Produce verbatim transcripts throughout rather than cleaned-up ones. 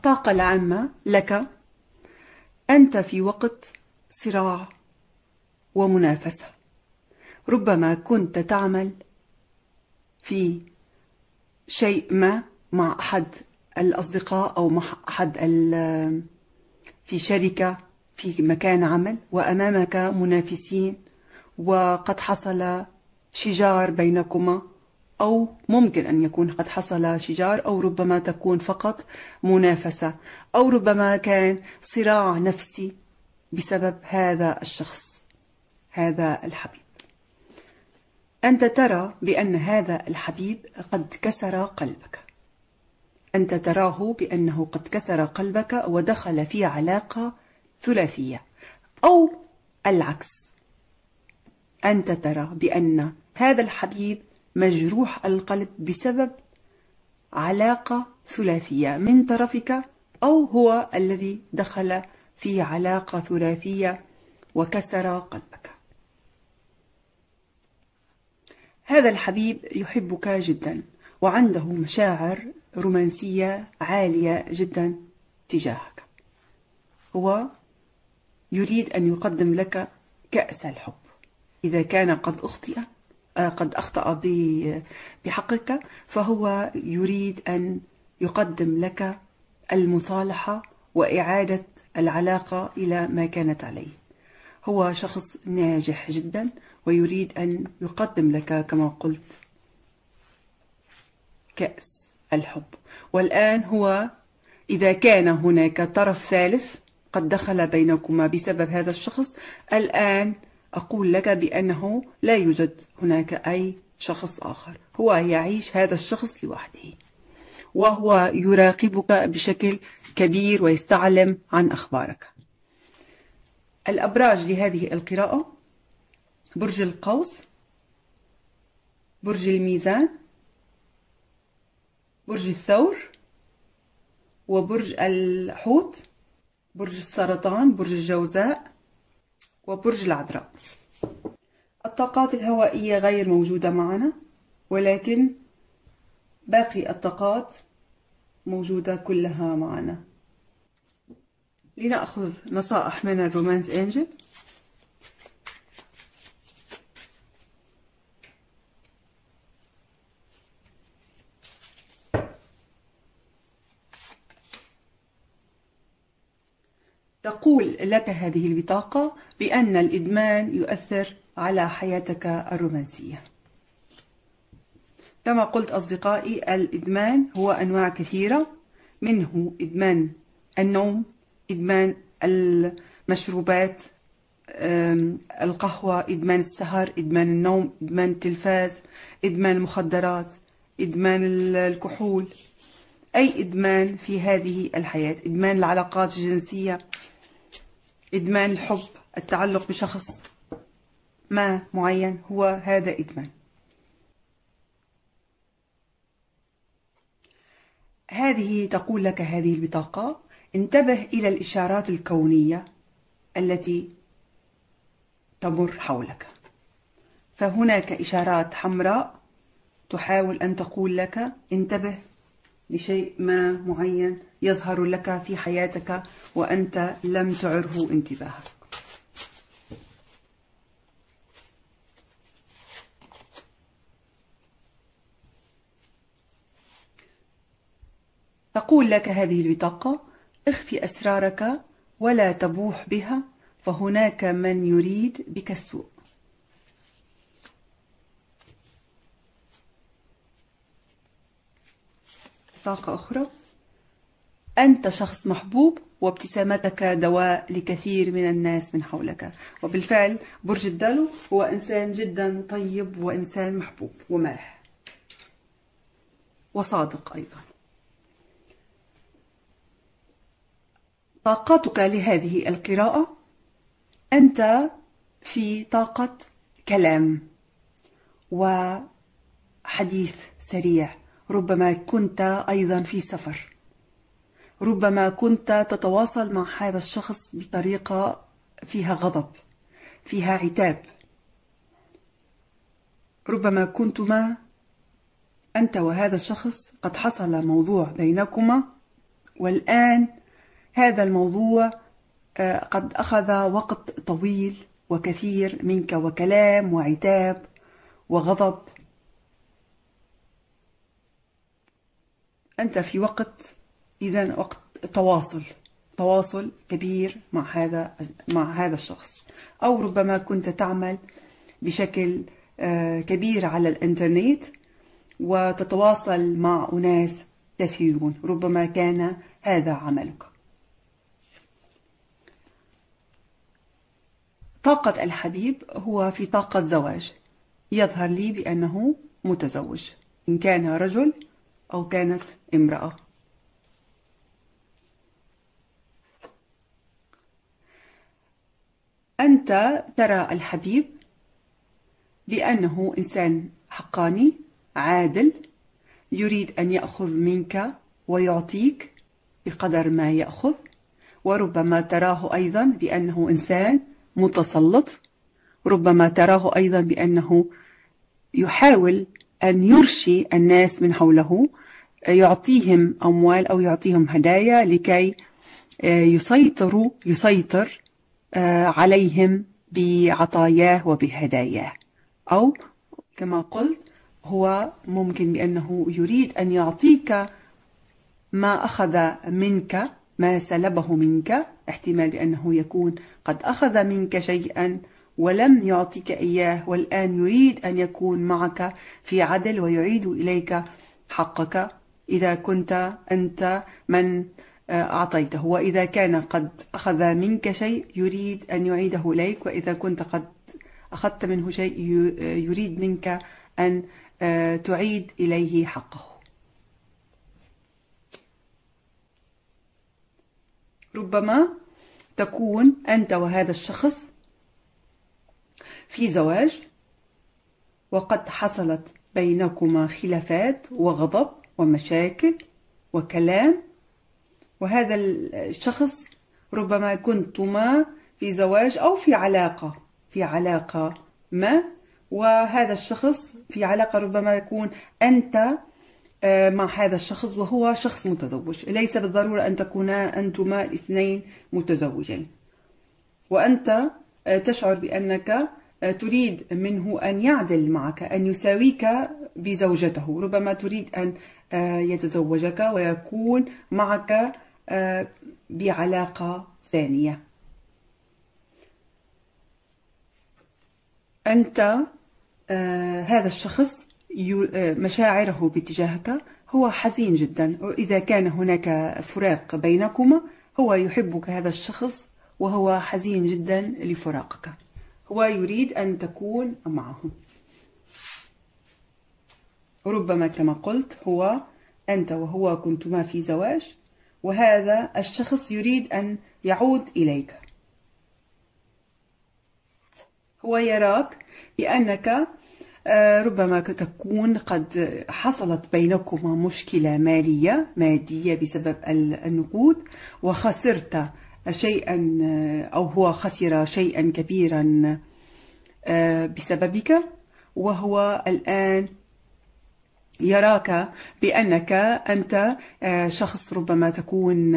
الطاقة العامة لك، أنت في وقت صراع ومنافسة. ربما كنت تعمل في شيء ما مع أحد الأصدقاء أو مع أحد في شركة في مكان عمل، وأمامك منافسين، وقد حصل شجار بينكما، أو ممكن أن يكون قد حصل شجار، أو ربما تكون فقط منافسة، أو ربما كان صراع نفسي بسبب هذا الشخص، هذا الحبيب. أنت ترى بأن هذا الحبيب قد كسر قلبك، أنت تراه بأنه قد كسر قلبك ودخل في علاقة ثلاثية، أو العكس، أنت ترى بأن هذا الحبيب مجروح القلب بسبب علاقة ثلاثية من طرفك، أو هو الذي دخل في علاقة ثلاثية وكسر قلبك. هذا الحبيب يحبك جدا وعنده مشاعر رومانسية عالية جدا تجاهك. هو يريد أن يقدم لك كأس الحب. إذا كان قد أخطئ قد أخطأ بحقك، فهو يريد أن يقدم لك المصالحة وإعادة العلاقة إلى ما كانت عليه. هو شخص ناجح جدا ويريد أن يقدم لك كما قلت كأس الحب. والآن هو إذا كان هناك طرف ثالث قد دخل بينكما بسبب هذا الشخص، الآن أقول لك بأنه لا يوجد هناك أي شخص آخر، هو يعيش هذا الشخص لوحده، وهو يراقبك بشكل كبير ويستعلم عن أخبارك. الأبراج لهذه القراءة: برج القوس، برج الميزان، برج الثور، وبرج الحوت، برج السرطان، برج الجوزاء، وبرج العذراء. الطاقات الهوائية غير موجودة معنا، ولكن باقي الطاقات موجودة كلها معنا. لنأخذ نصائح من الرومانس أنجل. تقول لك هذه البطاقة بأن الإدمان يؤثر على حياتك الرومانسية. كما قلت أصدقائي، الإدمان هو أنواع كثيرة، منه إدمان النوم، إدمان المشروبات، القهوة، إدمان السهر، إدمان النوم، إدمان التلفاز، إدمان المخدرات، إدمان الكحول، أي إدمان في هذه الحياة، إدمان العلاقات الجنسية، إدمان الحب، التعلق بشخص ما معين، هو هذا إدمان. هذه تقول لك هذه البطاقة: انتبه إلى الإشارات الكونية التي تمر حولك. فهناك إشارات حمراء تحاول أن تقول لك انتبه لشيء ما معين يظهر لك في حياتك وأنت لم تعره انتباهك. تقول لك هذه البطاقة: اخفي أسرارك ولا تبوح بها، فهناك من يريد بك السوء. بطاقة أخرى: أنت شخص محبوب وابتسامتك دواء لكثير من الناس من حولك. وبالفعل برج الدلو هو إنسان جدا طيب وإنسان محبوب ومرح وصادق أيضا. طاقتك لهذه القراءة: أنت في طاقة كلام وحديث سريع، ربما كنت أيضا في سفر، ربما كنت تتواصل مع هذا الشخص بطريقة فيها غضب، فيها عتاب، ربما كنتما أنت وهذا الشخص قد حصل موضوع بينكما والآن هذا الموضوع قد أخذ وقت طويل وكثير منك، وكلام وعتاب وغضب. أنت في وقت إذن وقت تواصل تواصل كبير مع هذا مع هذا الشخص، أو ربما كنت تعمل بشكل كبير على الإنترنت وتتواصل مع أناس كثيرون، ربما كان هذا عملك. طاقة الحبيب هو في طاقة زواج، يظهر لي بأنه متزوج، إن كان رجل أو كانت امرأة. أنت ترى الحبيب بأنه إنسان حقاني عادل، يريد أن يأخذ منك ويعطيك بقدر ما يأخذ، وربما تراه أيضا بأنه إنسان متسلط، ربما تراه أيضا بأنه يحاول أن يرشي الناس من حوله، يعطيهم أموال أو يعطيهم هدايا لكي يسيطروا يسيطر عليهم بعطاياه وبهداياه. أو كما قلت، هو ممكن بأنه يريد أن يعطيك ما أخذ منك، ما سلبه منك. احتمال بأنه يكون قد أخذ منك شيئا ولم يعطيك إياه، والآن يريد أن يكون معك في عدل ويعيد إليك حقك إذا كنت أنت من أعطيته، وإذا كان قد أخذ منك شيء يريد أن يعيده إليك، وإذا كنت قد أخذت منه شيء يريد منك أن تعيد إليه حقه. ربما تكون أنت وهذا الشخص في زواج، وقد حصلت بينكما خلافات وغضب ومشاكل وكلام، وهذا الشخص ربما كنتما في زواج أو في علاقة في علاقة ما، وهذا الشخص في علاقة ربما يكون أنت مع هذا الشخص وهو شخص متزوج. ليس بالضرورة أن تكونا أنتما الاثنين متزوجين، وأنت تشعر بأنك تريد منه أن يعدل معك، أن يساويك بزوجته، ربما تريد أن يتزوجك ويكون معك بعلاقة ثانية. أنت هذا الشخص مشاعره باتجاهك هو حزين جدا، وإذا كان هناك فراق بينكما هو يحبك هذا الشخص وهو حزين جدا لفراقك، هو يريد أن تكون معه. ربما كما قلت هو أنت وهو كنتما في زواج، وهذا الشخص يريد أن يعود إليك. هو يراك بأنك ربما تكون قد حصلت بينكما مشكلة مالية مادية بسبب النقود، وخسرت شيئا أو هو خسر شيئا كبيرا بسببك، وهو الآن يراك بأنك أنت شخص ربما تكون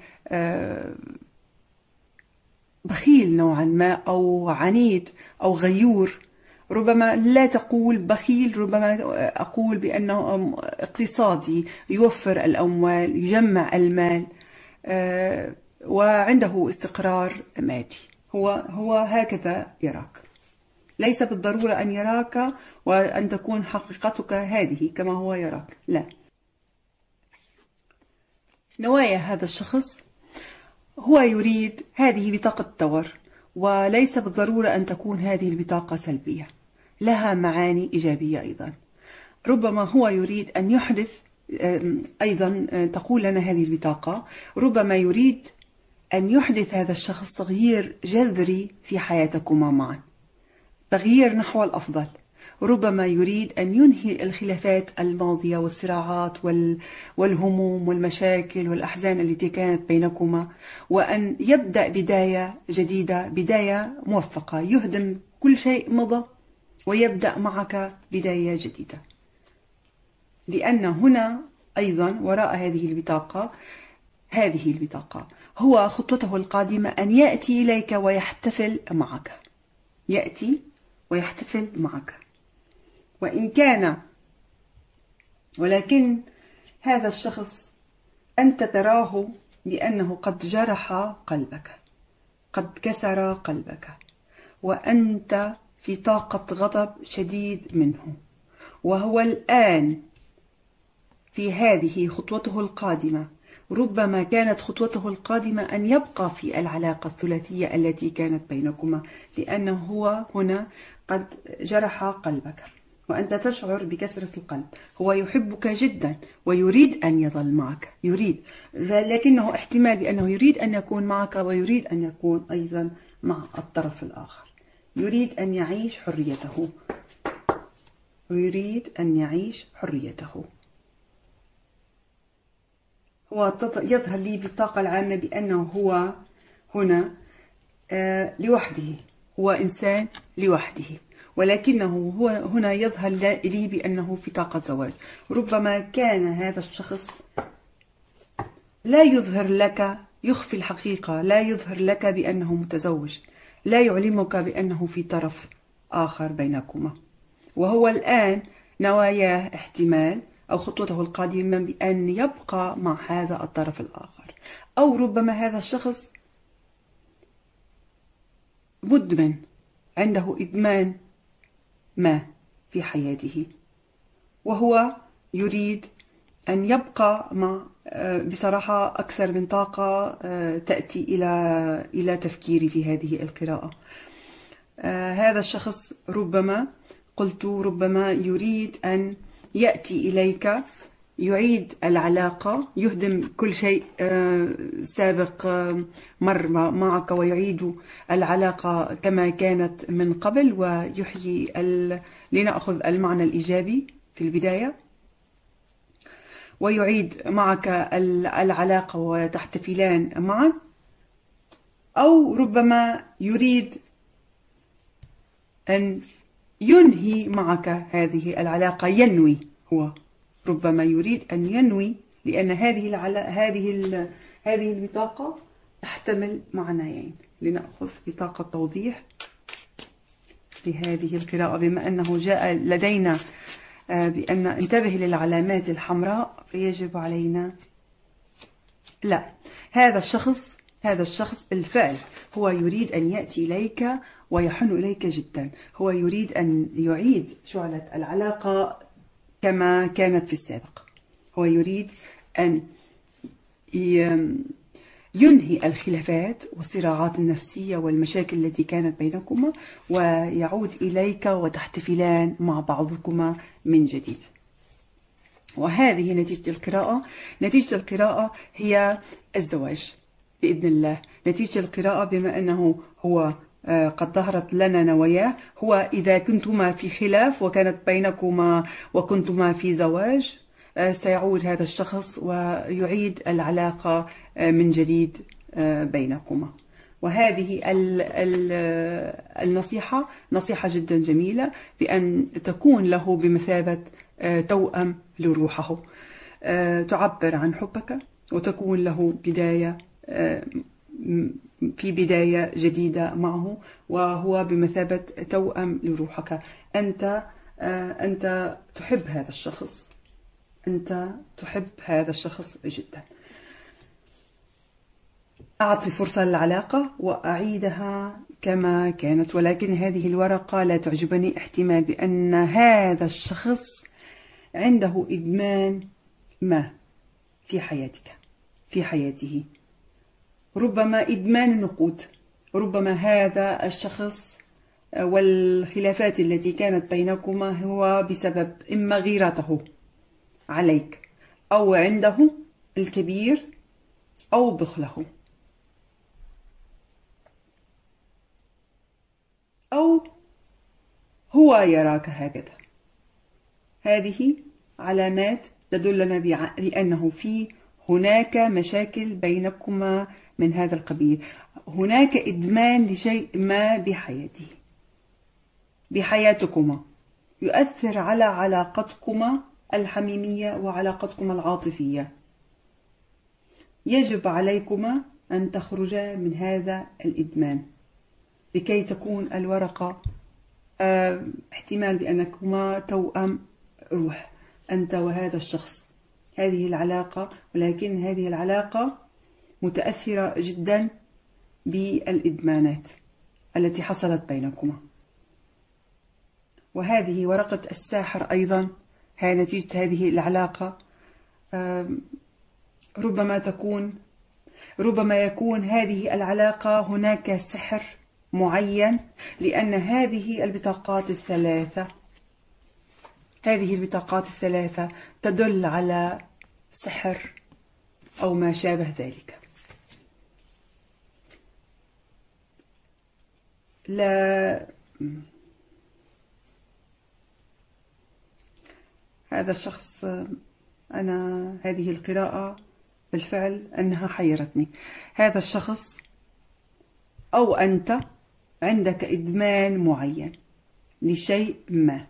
بخيل نوعا ما، أو عنيد أو غيور. ربما لا تقول بخيل، ربما أقول بأنه اقتصادي، يوفر الأموال، يجمع المال، وعنده استقرار مادي. هو هو هكذا يراك، ليس بالضرورة أن يراك وأن تكون حقيقتك هذه كما هو يراك، لا. نوايا هذا الشخص هو يريد هذه بطاقة تور، وليس بالضرورة أن تكون هذه البطاقة سلبية، لها معاني إيجابية أيضا. ربما هو يريد أن يحدث أيضا، تقول لنا هذه البطاقة، ربما يريد أن يحدث هذا الشخص تغيير جذري في حياتكما معا، تغيير نحو الأفضل. ربما يريد أن ينهي الخلافات الماضية والصراعات والهموم والمشاكل والأحزان التي كانت بينكما، وأن يبدأ بداية جديدة، بداية موفقة، يهدم كل شيء مضى ويبدأ معك بداية جديدة. لأن هنا أيضا وراء هذه البطاقة هذه البطاقة، هو خطوته القادمة أن يأتي إليك ويحتفل معك، يأتي ويحتفل معك. وإن كان ولكن هذا الشخص أنت تراه بأنه قد جرح قلبك، قد كسر قلبك، وأنت في طاقة غضب شديد منه، وهو الآن في هذه خطوته القادمة. ربما كانت خطوته القادمة أن يبقى في العلاقة الثلاثية التي كانت بينكما، لأنه هو هنا قد جرح قلبك وأنت تشعر بكسرة القلب. هو يحبك جدا ويريد أن يظل معك، يريد، لكنه احتمال بأنه يريد أن يكون معك ويريد أن يكون أيضا مع الطرف الآخر، يريد أن يعيش حريته، يريد أن يعيش حريته. هو يظهر لي بالطاقة العامة بأنه هو هنا آه لوحده، هو إنسان لوحده، ولكنه هو هنا يظهر لي بأنه في طاقة زواج. ربما كان هذا الشخص لا يظهر لك، يخفي الحقيقة، لا يظهر لك بأنه متزوج، لا يعلمك بأنه في طرف آخر بينكما، وهو الآن نواياه احتمال أو خطوته القادمة بأن يبقى مع هذا الطرف الآخر. أو ربما هذا الشخص مدمن، عنده إدمان ما في حياته، وهو يريد أن يبقى مع، بصراحة أكثر من طاقة تأتي إلى إلى تفكيري في هذه القراءة. هذا الشخص ربما قلت ربما يريد أن يأتي إليك، يعيد العلاقة، يهدم كل شيء سابق مر معك ويعيد العلاقة كما كانت من قبل ويحيي ال... لنأخذ المعنى الإيجابي في البداية، ويعيد معك العلاقة وتحتفلان معا. أو ربما يريد أن ينهي معك هذه العلاقة، ينوي، هو ربما يريد أن ينوي، لأن هذه العلا... هذه ال... هذه البطاقة تحتمل معنيين. لنأخذ بطاقة توضيح لهذه القراءة، بما أنه جاء لدينا بأن انتبه للعلامات الحمراء فيجب علينا. لا، هذا الشخص هذا الشخص بالفعل هو يريد أن يأتي إليك ويحن إليك جدا، هو يريد أن يعيد شعلة العلاقة كما كانت في السابق، هو يريد أن ينهي الخلافات والصراعات النفسية والمشاكل التي كانت بينكما، ويعود إليك وتحتفلان مع بعضكما من جديد. وهذه نتيجة القراءة. نتيجة القراءة هي الزواج بإذن الله. نتيجة القراءة بما أنه هو قد ظهرت لنا نواياه، هو إذا كنتما في خلاف وكانت بينكما وكنتما في زواج، سيعود هذا الشخص ويعيد العلاقة من جديد بينكما. وهذه النصيحة نصيحة جدا جميلة، بأن تكون له بمثابة توأم لروحه، تعبر عن حبك وتكون له بداية، في بداية جديدة معه، وهو بمثابة توأم لروحك. أنت أنت تحب هذا الشخص، أنت تحب هذا الشخص جدا. أعطي فرصة للعلاقة وأعيدها كما كانت، ولكن هذه الورقة لا تعجبني، احتمال بأن هذا الشخص عنده إدمان ما في حياتك، في حياته، ربما إدمان النقود. ربما هذا الشخص والخلافات التي كانت بينكما هو بسبب إما غيرته عليك، أو عنده الكبير، أو بخله، أو هو يراك هكذا. هذه علامات تدلنا بأنه في هناك مشاكل بينكما من هذا القبيل، هناك إدمان لشيء ما بحياته، بحياتكما، يؤثر على علاقتكما الحميمية وعلاقتكما العاطفية. يجب عليكما أن تخرجا من هذا الإدمان لكي تكون الورقة اه احتمال بأنكما توأم روح، أنت وهذا الشخص، هذه العلاقة، ولكن هذه العلاقة متأثرة جدا بالإدمانات التي حصلت بينكما. وهذه ورقة الساحر أيضا هي نتيجة هذه العلاقة. ربما تكون ربما يكون هذه العلاقة هناك سحر معين، لأن هذه البطاقات الثلاثة هذه البطاقات الثلاثة تدل على سحر أو ما شابه ذلك. لا هذا الشخص، أنا هذه القراءة بالفعل أنها حيرتني. هذا الشخص أو أنت عندك إدمان معين لشيء ما،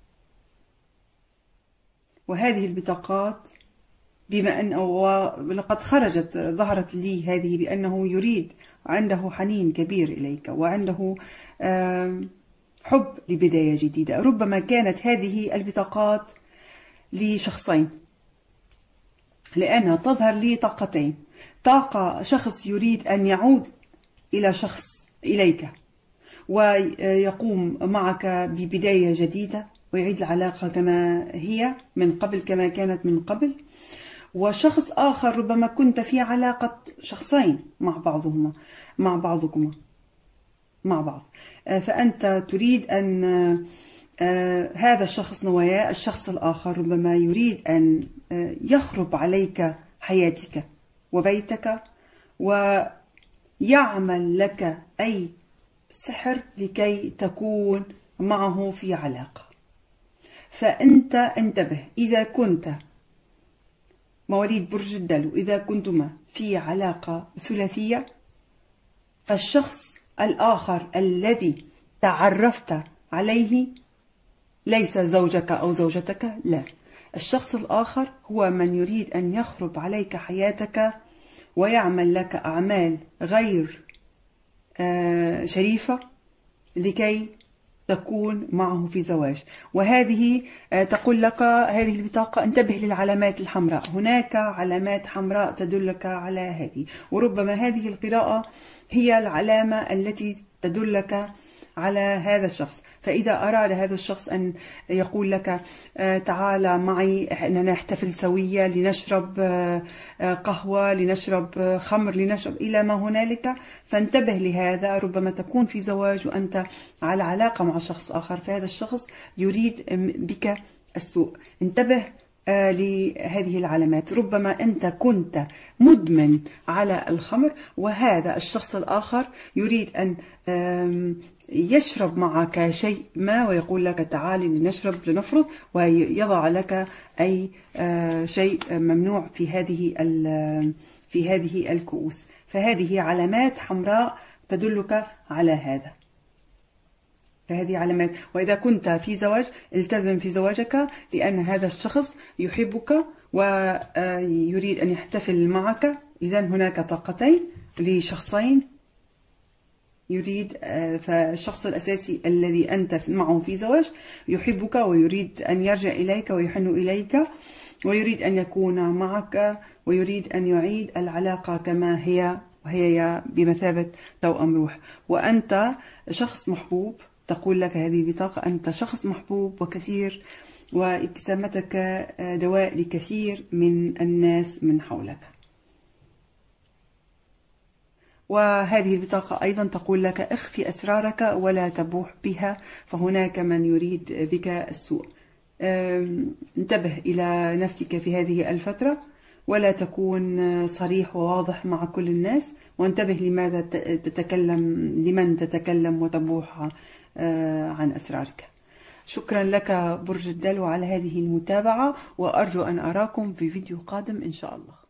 وهذه البطاقات بما أنه ولقد خرجت ظهرت لي هذه بأنه يريد، عنده حنين كبير إليك وعنده حب لبداية جديدة. ربما كانت هذه البطاقات لشخصين، لأنها تظهر لي طاقتين: طاقة شخص يريد أن يعود إلى شخص إليك ويقوم معك ببداية جديدة ويعيد العلاقة كما هي من قبل، كما كانت من قبل. وشخص آخر ربما كنت في علاقة شخصين مع بعضهما مع بعضكما مع بعض، فأنت تريد أن هذا الشخص نوايا الشخص الآخر ربما يريد أن يخرب عليك حياتك وبيتك ويعمل لك أي سحر لكي تكون معه في علاقة. فأنت انتبه، إذا كنت مواليد برج الدلو، إذا كنتما في علاقة ثلاثية، فالشخص الآخر الذي تعرفت عليه ليس زوجك أو زوجتك، لا، الشخص الآخر هو من يريد أن يخرب عليك حياتك ويعمل لك أعمال غير شريفة لكي تكون معه في زواج. وهذه تقول لك هذه البطاقة انتبه للعلامات الحمراء، هناك علامات حمراء تدلك على هذه، وربما هذه القراءة هي العلامة التي تدلك على هذا الشخص. فإذا أراد هذا الشخص أن يقول لك تعال معي أننا نحتفل سويا، لنشرب قهوة، لنشرب خمر، لنشرب إلى ما هنالك، فانتبه لهذا. ربما تكون في زواج وأنت على علاقة مع شخص آخر، فهذا الشخص يريد بك السوء. انتبه لهذه العلامات. ربما أنت كنت مدمن على الخمر وهذا الشخص الآخر يريد أن يشرب معك شيء ما ويقول لك تعالي لنشرب لنفرض، ويضع لك أي شيء ممنوع في هذه في هذه الكؤوس. فهذه علامات حمراء تدلك على هذا، فهذه علامات. وإذا كنت في زواج التزم في زواجك، لأن هذا الشخص يحبك ويريد أن يحتفل معك. إذا هناك طاقتين لشخصين يريد، فالشخص الأساسي الذي أنت معه في زواج يحبك ويريد أن يرجع إليك ويحن إليك ويريد أن يكون معك ويريد أن يعيد العلاقة كما هي، وهي بمثابة توأم روح. وأنت شخص محبوب، تقول لك هذه البطاقة أنت شخص محبوب وكثير، وابتسامتك دواء لكثير من الناس من حولك. وهذه البطاقة أيضا تقول لك اخفي أسرارك ولا تبوح بها، فهناك من يريد بك السوء. انتبه إلى نفسك في هذه الفترة ولا تكون صريح وواضح مع كل الناس، وانتبه لماذا تتكلم لمن تتكلم وتبوح عن أسرارك. شكرا لك برج الدلو على هذه المتابعة، وأرجو أن أراكم في فيديو قادم إن شاء الله.